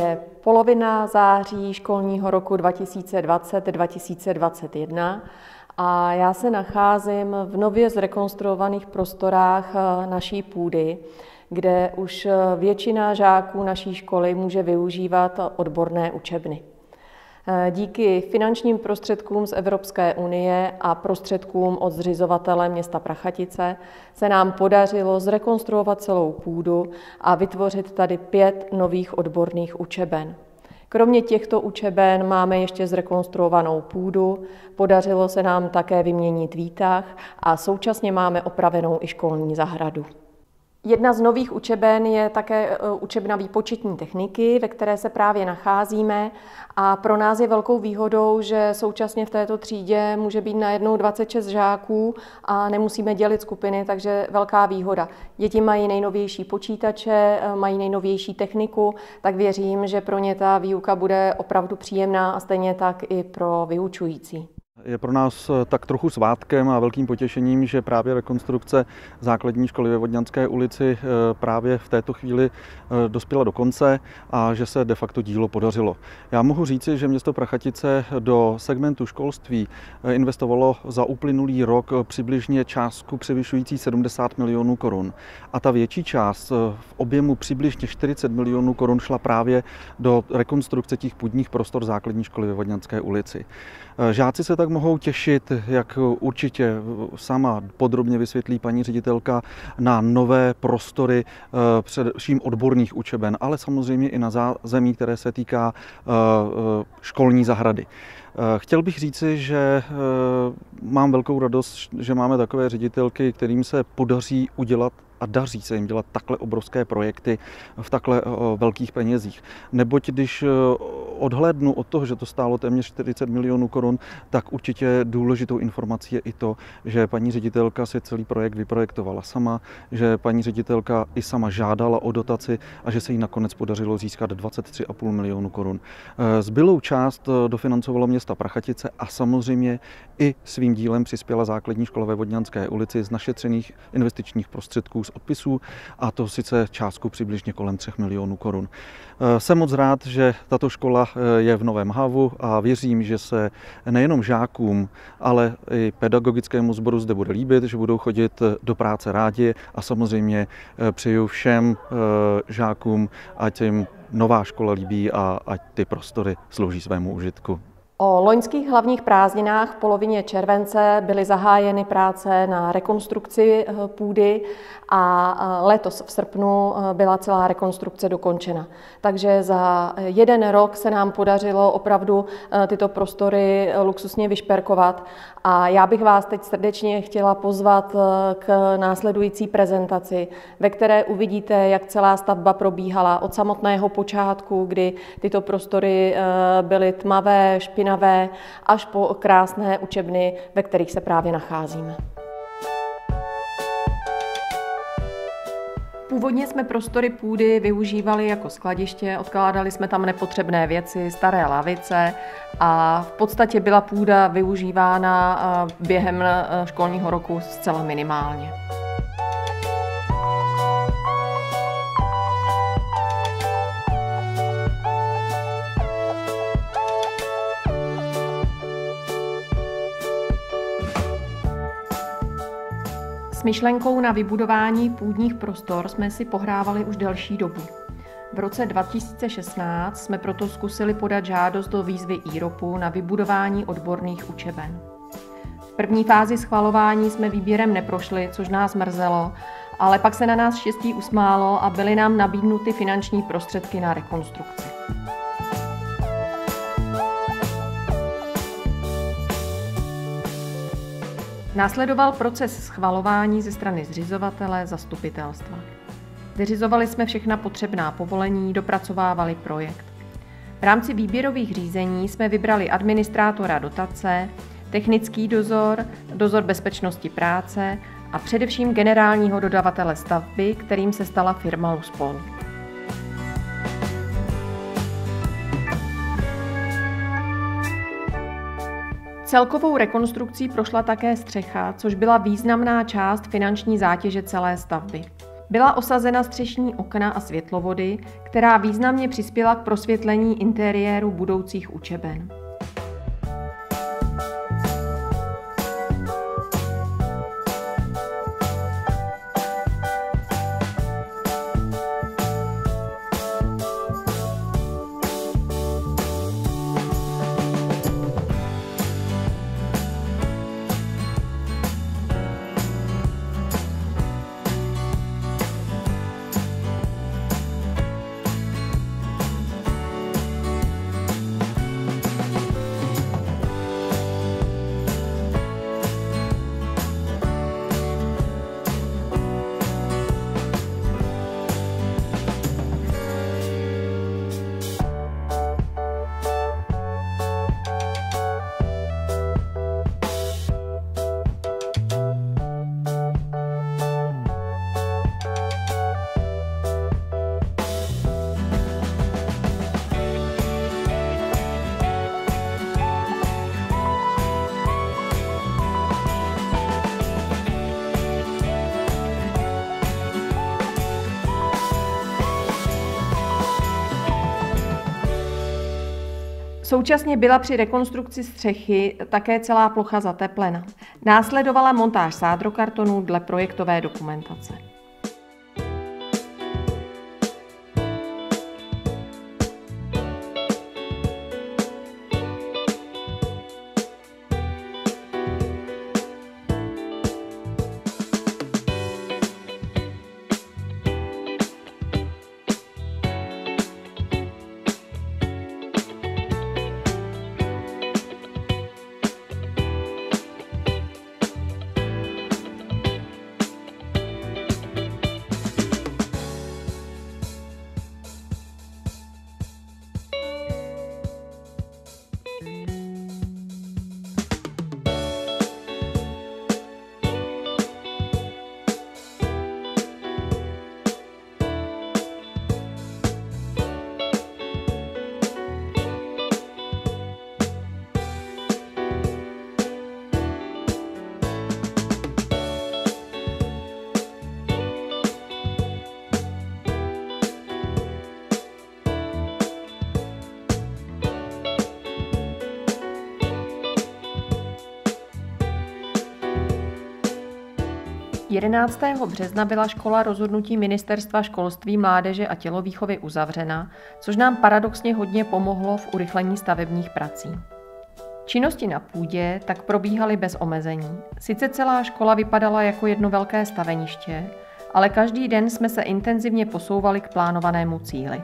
Je polovina září školního roku 2020-2021 a já se nacházím v nově zrekonstruovaných prostorách naší půdy, kde už většina žáků naší školy může využívat odborné učebny. Díky finančním prostředkům z Evropské unie a prostředkům od zřizovatele města Prachatice se nám podařilo zrekonstruovat celou půdu a vytvořit tady 5 nových odborných učeben. Kromě těchto učeben máme ještě zrekonstruovanou půdu, podařilo se nám také vyměnit výtah a současně máme opravenou i školní zahradu. Jedna z nových učeben je také učebna výpočetní techniky, ve které se právě nacházíme a pro nás je velkou výhodou, že současně v této třídě může být najednou 26 žáků a nemusíme dělit skupiny, takže velká výhoda. Děti mají nejnovější počítače, mají nejnovější techniku, tak věřím, že pro ně ta výuka bude opravdu příjemná a stejně tak i pro vyučující. Je pro nás tak trochu svátkem a velkým potěšením, že právě rekonstrukce základní školy ve Vodňanské ulici právě v této chvíli dospěla do konce a že se de facto dílo podařilo. Já mohu říci, že město Prachatice do segmentu školství investovalo za uplynulý rok přibližně částku převyšující 70 milionů korun. A ta větší část v objemu přibližně 40 milionů korun šla právě do rekonstrukce těch půdních prostor základní školy ve Vodňanské ulici. Žáci se tak mohou těšit, jak určitě sama podrobně vysvětlí paní ředitelka, na nové prostory především odborných učeben, ale samozřejmě i na zázemí, které se týká školní zahrady. Chtěl bych říci, že mám velkou radost, že máme takové ředitelky, kterým se podaří udělat a daří se jim dělat takhle obrovské projekty v takhle velkých penězích. Neboť když odhlédnu od toho, že to stálo téměř 40 milionů korun, tak určitě důležitou informací je i to, že paní ředitelka si celý projekt vyprojektovala sama, že paní ředitelka i sama žádala o dotaci a že se jí nakonec podařilo získat 23,5 milionů korun. Zbylou část dofinancovalo města Prachatice a samozřejmě i svým dílem přispěla základní škola ve Vodňanské ulici z našetřených investičních prostředků z odpisů, a to sice částku přibližně kolem 3 milionů korun. Jsem moc rád, že tato škola je v Novém Havu a věřím, že se nejenom žákům, ale i pedagogickému sboru zde bude líbit, že budou chodit do práce rádi a samozřejmě přeju všem žákům, ať jim nová škola líbí a ať ty prostory slouží svému užitku. O loňských hlavních prázdninách v polovině července byly zahájeny práce na rekonstrukci půdy a letos v srpnu byla celá rekonstrukce dokončena. Takže za 1 rok se nám podařilo opravdu tyto prostory luxusně vyšperkovat a já bych vás teď srdečně chtěla pozvat k následující prezentaci, ve které uvidíte, jak celá stavba probíhala od samotného počátku, kdy tyto prostory byly tmavé, špinavé, až po krásné učebny, ve kterých se právě nacházíme. Původně jsme prostory půdy využívali jako skladiště, odkládali jsme tam nepotřebné věci, staré lavice a v podstatě byla půda využívána během školního roku zcela minimálně. S myšlenkou na vybudování půdních prostor jsme si pohrávali už delší dobu. V roce 2016 jsme proto zkusili podat žádost do výzvy IROPu na vybudování odborných učeben. V první fázi schvalování jsme výběrem neprošli, což nás mrzelo, ale pak se na nás štěstí usmálo a byly nám nabídnuty finanční prostředky na rekonstrukci. Následoval proces schvalování ze strany zřizovatele zastupitelstva. Vyřizovali jsme všechna potřebná povolení, dopracovávali projekt. V rámci výběrových řízení jsme vybrali administrátora dotace, technický dozor, dozor bezpečnosti práce a především generálního dodavatele stavby, kterým se stala firma Luspol. Celkovou rekonstrukcí prošla také střecha, což byla významná část finanční zátěže celé stavby. Byla osazena střešní okna a světlovody, která významně přispěla k prosvětlení interiéru budoucích učeben. Současně byla při rekonstrukci střechy také celá plocha zateplena. Následovala montáž sádrokartonů dle projektové dokumentace. Jedenáctého března byla škola rozhodnutí Ministerstva školství, mládeže a tělovýchovy uzavřena, což nám paradoxně hodně pomohlo v urychlení stavebních prací. Činnosti na půdě tak probíhaly bez omezení. Sice celá škola vypadala jako jedno velké staveniště, ale každý den jsme se intenzivně posouvali k plánovanému cíli.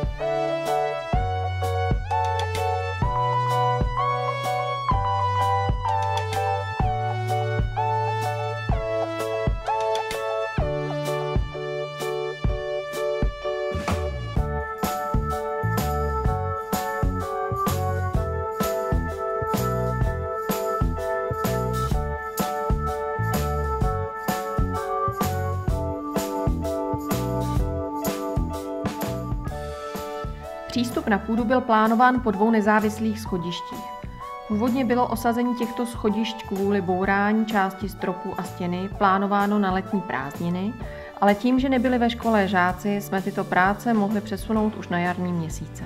Přístup na půdu byl plánován po 2 nezávislých schodištích. Původně bylo osazení těchto schodišť kvůli bourání části stropu a stěny plánováno na letní prázdniny, ale tím, že nebyli ve škole žáci, jsme tyto práce mohli přesunout už na jarní měsíce.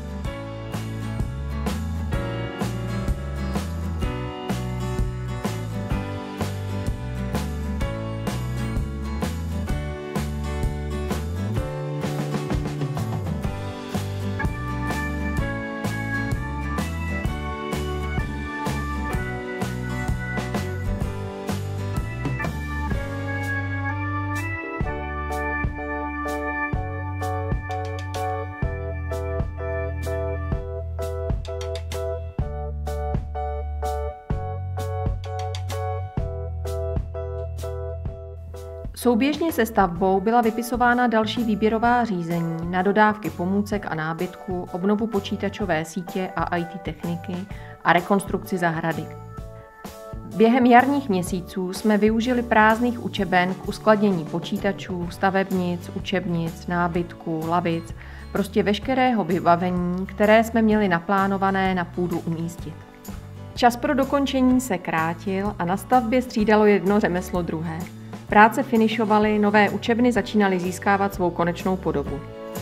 Souběžně se stavbou byla vypisována další výběrová řízení na dodávky pomůcek a nábytku, obnovu počítačové sítě a IT techniky a rekonstrukci zahrady. Během jarních měsíců jsme využili prázdných učeben k uskladnění počítačů, stavebnic, učebnic, nábytku, lavic, prostě veškerého vybavení, které jsme měli naplánované na půdu umístit. Čas pro dokončení se krátil a na stavbě střídalo jedno řemeslo druhé. Práce finišovaly, nové učebny začínaly získávat svou konečnou podobu.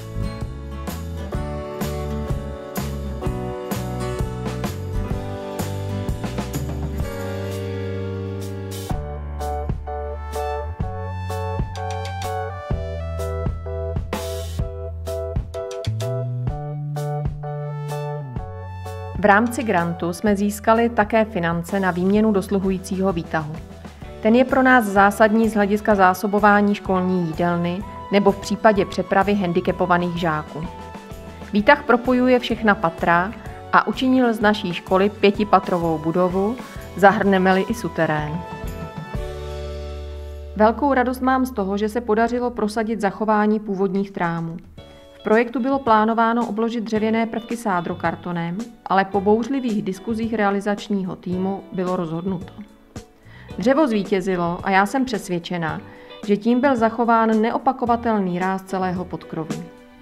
V rámci grantu jsme získali také finance na výměnu dosluhujícího výtahu. Ten je pro nás zásadní z hlediska zásobování školní jídelny nebo v případě přepravy handicapovaných žáků. Výtah propojuje všechna patra a učinil z naší školy 5patrovou budovu, zahrneme-li i suterén. Velkou radost mám z toho, že se podařilo prosadit zachování původních trámů. V projektu bylo plánováno obložit dřevěné prvky sádrokartonem, ale po bouřlivých diskuzích realizačního týmu bylo rozhodnuto. Dřevo zvítězilo a já jsem přesvědčena, že tím byl zachován neopakovatelný ráz celého podkroví.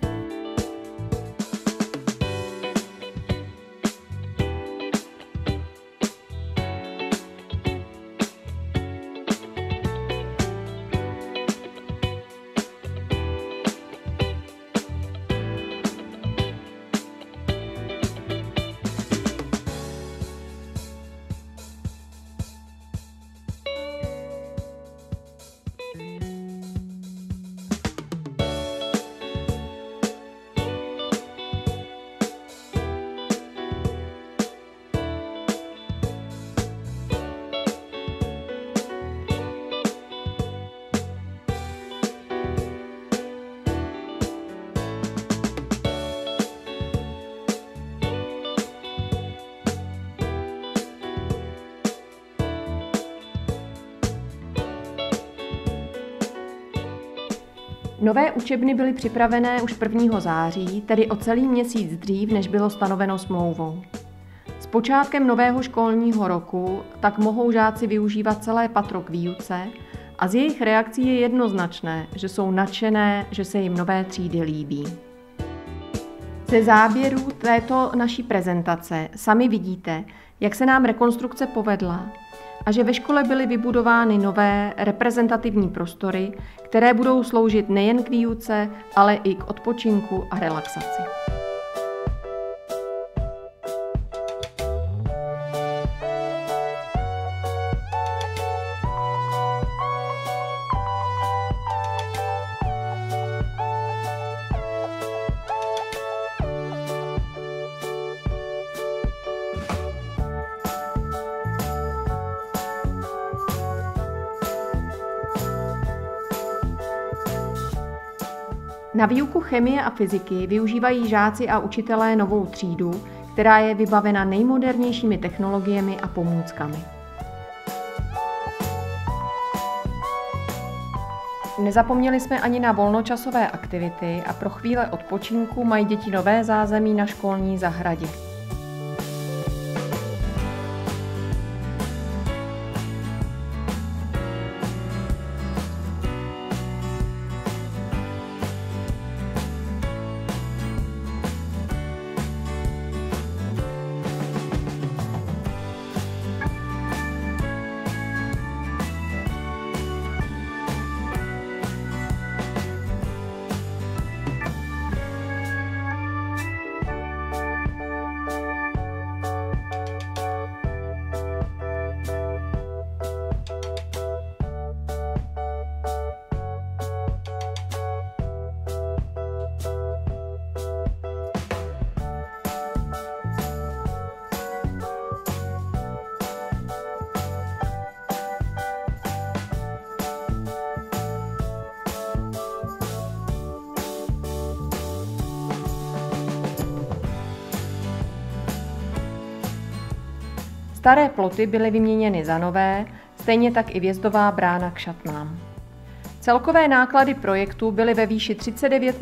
Nové učebny byly připravené už 1. září, tedy o celý měsíc dřív, než bylo stanoveno smlouvou. S počátkem nového školního roku tak mohou žáci využívat celé patro k výuce a z jejich reakcí je jednoznačné, že jsou nadšené, že se jim nové třídy líbí. Ze záběrů této naší prezentace sami vidíte, jak se nám rekonstrukce povedla a že ve škole byly vybudovány nové reprezentativní prostory, které budou sloužit nejen k výuce, ale i k odpočinku a relaxaci. Na výuku chemie a fyziky využívají žáci a učitelé novou třídu, která je vybavena nejmodernějšími technologiemi a pomůckami. Nezapomněli jsme ani na volnočasové aktivity a pro chvíle odpočinku mají děti nové zázemí na školní zahradě. Staré ploty byly vyměněny za nové, stejně tak i vjezdová brána k šatnám. Celkové náklady projektu byly ve výši 39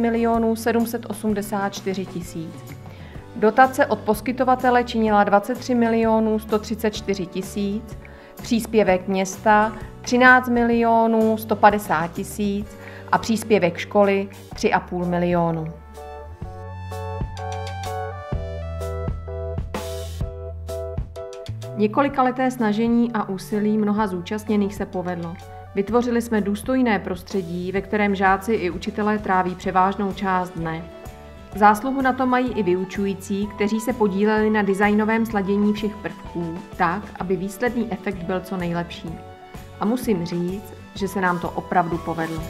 784 000. Dotace od poskytovatele činila 23 134 000, příspěvek města 13 150 000 a příspěvek školy 3,5 milionu. Několikaleté snažení a úsilí mnoha zúčastněných se povedlo. Vytvořili jsme důstojné prostředí, ve kterém žáci i učitelé tráví převážnou část dne. Zásluhu na to mají i vyučující, kteří se podíleli na designovém sladění všech prvků, tak, aby výsledný efekt byl co nejlepší. A musím říct, že se nám to opravdu povedlo.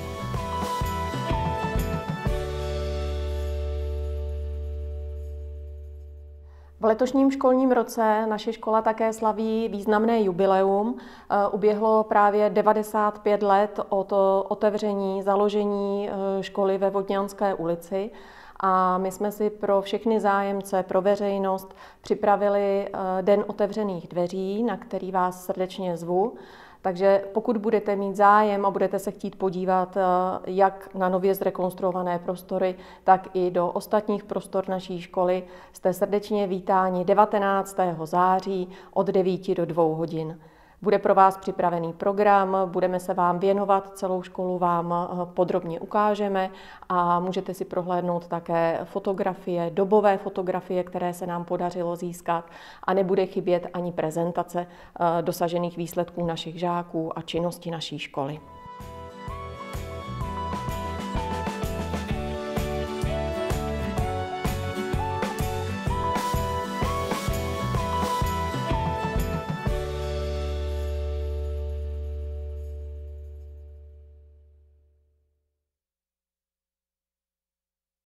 V letošním školním roce naše škola také slaví významné jubileum. Uběhlo právě 95 let od otevření, založení školy ve Vodňanské ulici. A my jsme si pro všechny zájemce, pro veřejnost připravili Den otevřených dveří, na který vás srdečně zvu. Takže pokud budete mít zájem a budete se chtít podívat jak na nově zrekonstruované prostory, tak i do ostatních prostor naší školy, jste srdečně vítáni 19. září od 9 do 2 hodin. Bude pro vás připravený program, budeme se vám věnovat, celou školu vám podrobně ukážeme a můžete si prohlédnout také fotografie, dobové fotografie, které se nám podařilo získat a nebude chybět ani prezentace dosažených výsledků našich žáků a činnosti naší školy.